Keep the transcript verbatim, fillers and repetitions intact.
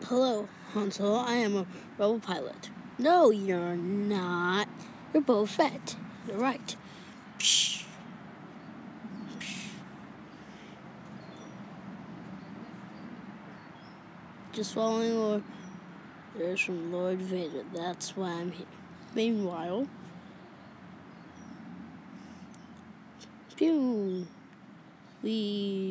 Hello, Han Solo. I am a rebel pilot. No, you're not. You're Boba Fett. You're right. Psh. Psh. Just following orders from Lord Vader. That's why I'm here. Meanwhile, pew, we